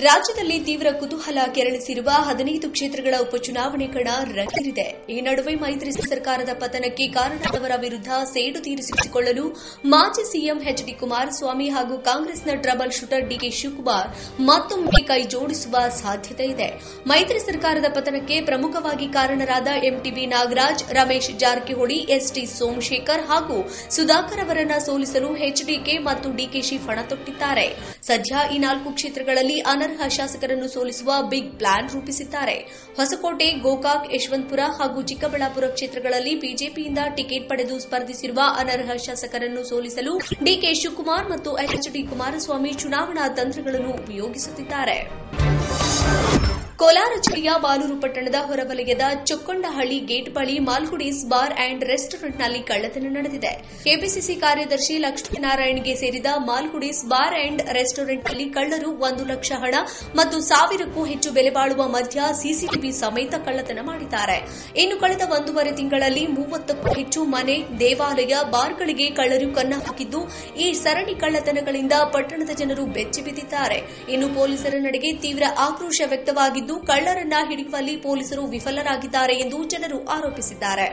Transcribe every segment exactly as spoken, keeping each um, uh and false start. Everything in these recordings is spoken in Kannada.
ರಾಜ್ಯದಲ್ಲಿ ತೀವ್ರ ಕುತೂಹಲ ಕೆರಳಿಸಿರುವ ಹದಿನೈದು ಕ್ಷೇತ್ರಗಳ ಉಪಚುನಾವಣೆ ಕಣ ರಂಗೇರಿದೆ. ಈ ನಡುವೆ ಮೈತ್ರಿ ಸರ್ಕಾರದ ಪತನಕ್ಕೆ ಕಾರಣರಾದವರ ವಿರುದ್ಧ ಸೇಡು ತೀರಿಸಿಕೊಳ್ಳಲು ಮಾಜಿ ಸಿಎಂ ಎಚ್ ಡಿ ಕುಮಾರಸ್ವಾಮಿ ಹಾಗೂ ಕಾಂಗ್ರೆಸ್ನ ಟ್ರಬಲ್ ಶೂಟರ್ ಡಿಕೆ ಶಿವಕುಮಾರ್ ಮತ್ತೊಮ್ಮೆ ಕೈ ಜೋಡಿಸುವ ಸಾಧ್ಯತೆ ಇದೆ. ಮೈತ್ರಿ ಸರ್ಕಾರದ ಪತನಕ್ಕೆ ಪ್ರಮುಖವಾಗಿ ಕಾರಣರಾದ ಎಂಟಿಬಿ ನಾಗರಾಜ್, ರಮೇಶ್ ಜಾರಕಿಹೊಳಿ, ಎಸ್ಟಿ ಸೋಮಶೇಖರ್ ಹಾಗೂ ಸುಧಾಕರ್ ಅವರನ್ನ ಸೋಲಿಸಲು ಎಚ್ಡಿಕೆ ಮತ್ತು ಡಿಕೆಶಿ ಪಣ ತೊಟ್ಟಿದ್ದಾರೆ. ಸದ್ಯ ಈ ನಾಲ್ಕು ಕ್ಷೇತ್ರಗಳಲ್ಲಿ ಅನರ್ಹ ಶಾಸಕರನ್ನು ಸೋಲಿಸುವ ಬಿಗ್ ಪ್ಲಾನ್ ರೂಪಿಸಿದ್ದಾರೆ. ಹೊಸಕೋಟೆ, ಗೋಕಾಕ್, ಯಶವಂತಪುರ ಹಾಗೂ ಚಿಕ್ಕಬಳ್ಳಾಪುರ ಕ್ಷೇತ್ರಗಳಲ್ಲಿ ಬಿಜೆಪಿಯಿಂದ ಟಿಕೆಟ್ ಪಡೆದು ಸ್ಪರ್ಧಿಸಿರುವ ಅನರ್ಹ ಶಾಸಕರನ್ನು ಸೋಲಿಸಲು ಡಿಕೆ ಶಿವಕುಮಾರ್ ಮತ್ತು ಎಚ್ ಡಿ ಕುಮಾರಸ್ವಾಮಿ ಚುನಾವಣಾ ತಂತ್ರಗಳನ್ನು ಉಪಯೋಗಿಸುತ್ತಿದ್ದಾರೆ. ಕೋಲಾರ ಜಿಲ್ಲೆಯ ಬಾಲೂರು ಪಟ್ಟಣದ ಹೊರವಲಯದ ಚೊಕ್ಕೊಂಡಹಳ್ಳಿ ಗೇಟ್ ಬಳಿ ಮಾಲ್ಗುಡೀಸ್ ಬಾರ್ ಅಂಡ್ ರೆಸ್ಟೋರೆಂಟ್ನಲ್ಲಿ ಕಳ್ಳತನ ನಡೆದಿದೆ. ಕೆಪಿಸಿಸಿ ಕಾರ್ಯದರ್ಶಿ ಲಕ್ಷ್ಮೀನಾರಾಯಣ್ಗೆ ಸೇರಿದ ಮಾಲ್ಗುಡೀಸ್ ಬಾರ್ ಅಂಡ್ ರೆಸ್ಟೋರೆಂಟ್ನಲ್ಲಿ ಕಳ್ಳರು ಒಂದು ಲಕ್ಷ ಹಣ ಮತ್ತು ಸಾವಿರಕ್ಕೂ ಹೆಚ್ಚು ಬೆಲೆ ಬಾಳುವ ಮದ್ಯ ಸಿಸಿಟಿವಿ ಸಮೇತ ಕಳ್ಳತನ ಮಾಡಿದ್ದಾರೆ. ಇನ್ನು ಕಳೆದ ಒಂದೂವರೆ ತಿಂಗಳಲ್ಲಿ ಮೂವತ್ತಕ್ಕೂ ಹೆಚ್ಚು ಮನೆ, ದೇವಾಲಯ, ಬಾರ್ಗಳಿಗೆ ಕಳ್ಳರು ಕನ್ನ ಹಾಕಿದ್ದು, ಈ ಸರಣಿ ಕಳ್ಳತನಗಳಿಂದ ಪಟ್ಟಣದ ಜನರು ಬೆಚ್ಚಿಬಿದ್ದಿದ್ದಾರೆ. ಇನ್ನು ಪೊಲೀಸರ ನಡೆಗೆ ತೀವ್ರ ಆಕ್ರೋಶ ವ್ಯಕ್ತವಾಗಿದ್ದು, ಕಳ್ಳರನ್ನ ಹಿಡಿಯುವಲ್ಲಿ ಪೊಲೀಸರು ವಿಫಲರಾಗಿದ್ದಾರೆ ಎಂದು ಜನರು ಆರೋಪಿಸಿದ್ದಾರೆ.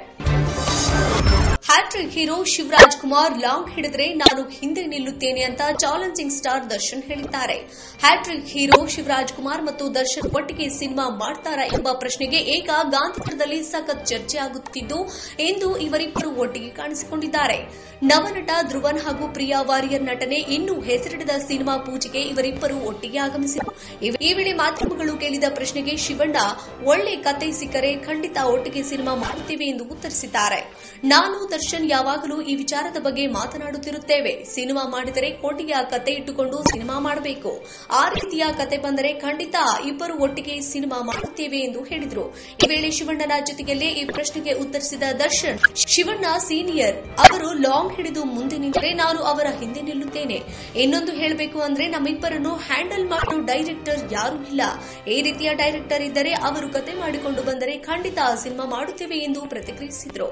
Hat trick hero Shivaraj Kumar long ಹಿಡಿದ್ರೆ ನಾನು ಹಿಂದೆ ನಿಲ್ಲುತ್ತೇನೆ ಅಂತ ಚಾಲೆಂಜಿಂಗ್ ಸ್ಟಾರ್ ದರ್ಶನ್ ಹೇಳಿದ್ದಾರೆ. ಹ್ಯಾಟ್ರಿಕ್ ಹೀರೋ ಶಿವರಾಜ್ ಕುಮಾರ್ ಮತ್ತು ದರ್ಶನ್ ಒಟ್ಟಿಗೆ ಸಿನಿಮಾ ಮಾಡ್ತಾರಾ ಎಂಬ ಪ್ರಶ್ನೆಗೆ ಈಗ ಗಾಂಧಿನಗರದಲ್ಲಿ ಸಖತ್ ಚರ್ಚೆ ಆಗುತ್ತಿದ್ದು, ಇಂದು ಇವರಿಬ್ಬರು ಒಟ್ಟಿಗೆ ಕಾಣಿಸಿಕೊಂಡಿದ್ದಾರೆ. ನವನಟ ಧ್ರುವನ್ ಹಾಗೂ ಪ್ರಿಯಾ ವಾರಿಯರ್ ನಟನೆ ಇನ್ನೂ ಹೆಸರಿಡದ ಸಿನಿಮಾ ಪೂಜೆಗೆ ಇವರಿಬ್ಬರು ಒಟ್ಟಿಗೆ ಆಗಮಿಸಿದರು. ಈ ವೇಳೆ ಮಾಧ್ಯಮಗಳು ಕೇಳಿದ ಪ್ರಶ್ನೆಗೆ ಶಿವಣ್ಣ, ಒಳ್ಳೆ ಕತೆ ಸಿಕ್ಕರೆ ಖಂಡಿತ ಒಟ್ಟಿಗೆ ಸಿನಿಮಾ ಮಾಡುತ್ತೇವೆ ಎಂದು ಉತ್ತರಿಸಿದ್ದಾರೆ. ನಾನು ದರ್ಶನ್ ಯಾವಾಗಲೂ ಈ ವಿಚಾರದ ಬಗ್ಗೆ ಮಾತನಾಡುತ್ತಿರುತ್ತೇವೆ. ಸಿನಿಮಾ ಮಾಡಿದರೆ ಕೋಟಿಯ ಕತೆ ಇಟ್ಟುಕೊಂಡು ಸಿನಿಮಾ ಮಾಡಬೇಕು. ಆ ರೀತಿಯ ಕತೆ ಬಂದರೆ ಖಂಡಿತ ಇಬ್ಬರು ಒಟ್ಟಿಗೆ ಸಿನಿಮಾ ಮಾಡುತ್ತೇವೆ ಎಂದು ಹೇಳಿದರು. ಈ ವೇಳೆ ಶಿವಣ್ಣನ ಜೊತೆಯಲ್ಲೇ ಈ ಪ್ರಶ್ನೆಗೆ ಉತ್ತರಿಸಿದ ದರ್ಶನ್, ಶಿವಣ್ಣ ಸೀನಿಯರ್, ಅವರು ಲಾಂಗ್ ಹಿಡಿದು ಮುಂದೆ ನಿಂತರೆ ನಾನು ಅವರ ಹಿಂದೆ ನಿಲ್ಲುತ್ತೇನೆ. ಇನ್ನೊಂದು ಹೇಳಬೇಕು ಅಂದ್ರೆ ನಮ್ಮಿಬ್ಬರನ್ನು ಹ್ಯಾಂಡಲ್ ಮಾಡೋ ಡೈರೆಕ್ಟರ್ ಯಾರೂ ಇಲ್ಲ. ಈ ರೀತಿಯ ಡೈರೆಕ್ಟರ್ ಇದ್ದರೆ ಅವರು ಕತೆ ಮಾಡಿಕೊಂಡು ಬಂದರೆ ಖಂಡಿತ ಸಿನಿಮಾ ಮಾಡುತ್ತೇವೆ ಎಂದು ಪ್ರತಿಕ್ರಿಯಿಸಿದರು.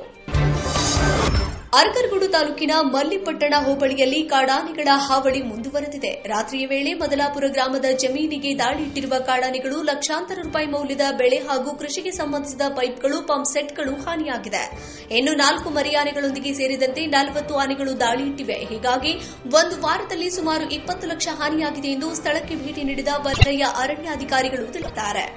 ಅರಕಲಗೂಡು ತಾಲೂಕಿನ ಮಲ್ಲಿಪಟ್ಟಣ ಹೋಬಳಿಯಲ್ಲಿ ಕಾಡಾನೆಗಳ ಹಾವಳಿ ಮುಂದುವರೆದಿದೆ. ರಾತ್ರಿಯ ವೇಳೆ ಮದಲಾಪುರ ಗ್ರಾಮದ ಜಮೀನಿಗೆ ದಾಳಿ ಇಟ್ಟಿರುವ ಕಾಡಾನೆಗಳು ಲಕ್ಷಾಂತರ ರೂಪಾಯಿ ಮೌಲ್ಯದ ಬೆಳೆ ಹಾಗೂ ಕೃಷಿಗೆ ಸಂಬಂಧಿಸಿದ ಪೈಪ್ಗಳು, ಪಂಪ್ ಸೆಟ್ಗಳು ಹಾನಿಯಾಗಿದೆ. ಇನ್ನು ನಾಲ್ಕು ಮರಿಯಾನೆಗಳೊಂದಿಗೆ ಸೇರಿದಂತೆ ನಲವತ್ತು ಆನೆಗಳು ದಾಳಿ ಇಟ್ಟಿವೆ. ಹೀಗಾಗಿ ಒಂದು ವಾರದಲ್ಲಿ ಸುಮಾರು ಇಪ್ಪತ್ತು ಲಕ್ಷ ಹಾನಿಯಾಗಿದೆ ಎಂದು ಸ್ಥಳಕ್ಕೆ ಭೇಟಿ ನೀಡಿದ ವಲಯ ಅರಣ್ಯಾಧಿಕಾರಿಗಳು ತಿಳಿಸಿದ್ದಾರೆ.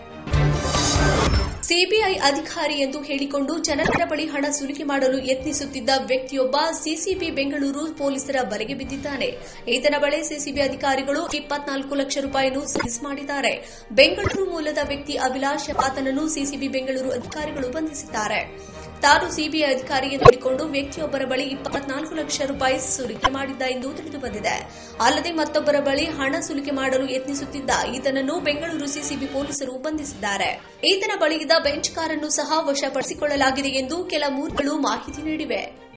ಸಿಬಿಐ ಅಧಿಕಾರಿ ಎಂದು ಹೇಳಿಕೊಂಡು ಜನರ ಬಳಿ ಹಣ ಸುಲಿಗೆ ಮಾಡಲು ಯತ್ನಿಸುತ್ತಿದ್ದ ವ್ಯಕ್ತಿಯೊಬ್ಬ ಸಿಸಿಬಿ ಬೆಂಗಳೂರು ಪೊಲೀಸರ ಬಲೆಗೆ ಬಿದ್ದಿದ್ದಾನೆ. ಈತನ ಬಳಿ ಸಿಸಿಬಿ ಅಧಿಕಾರಿಗಳು ಇಪ್ಪತ್ನಾಲ್ಕು ಲಕ್ಷ ರೂಪಾಯಿಯನ್ನು ಸೀಸ್ ಮಾಡಿದ್ದಾರೆ. ಬೆಂಗಳೂರು ಮೂಲದ ವ್ಯಕ್ತಿ ಅಭಿಲಾಷ್ ಆತನನ್ನು ಸಿಸಿಬಿ ಬೆಂಗಳೂರು ಅಧಿಕಾರಿಗಳು ಬಂಧಿಸಿದ್ದಾರೆ. ತಾನು ಸಿಬಿಐ ಅಧಿಕಾರಿ ಎಂದು ಹೇಳಿಕೊಂಡು ವ್ಯಕ್ತಿಯೊಬ್ಬರ ಬಳಿ ಇಪ್ಪತ್ನಾಲ್ಕು ಲಕ್ಷ ರೂಪಾಯಿ ಸುಲಿಗೆ ಮಾಡಿದ್ದ ಎಂದು ತಿಳಿದುಬಂದಿದೆ. ಅಲ್ಲದೆ ಮತ್ತೊಬ್ಬರ ಬಳಿ ಹಣ ಸುಲಿಗೆ ಮಾಡಲು ಯತ್ನಿಸುತ್ತಿದ್ದ ಈತನನ್ನು ಬೆಂಗಳೂರು ಸಿಸಿಬಿ ಪೊಲೀಸರು ಬಂಧಿಸಿದ್ದಾರೆ. ಈತನ ಬಳಿ ಇದ್ದ ಬೆಂಚ್ ಕಾರನ್ನು ಸಹ ವಶಪಡಿಸಿಕೊಳ್ಳಲಾಗಿದೆ ಎಂದು ಕೆಲ ಮೂಲಗಳು ಮಾಹಿತಿ ನೀಡಿವೆ.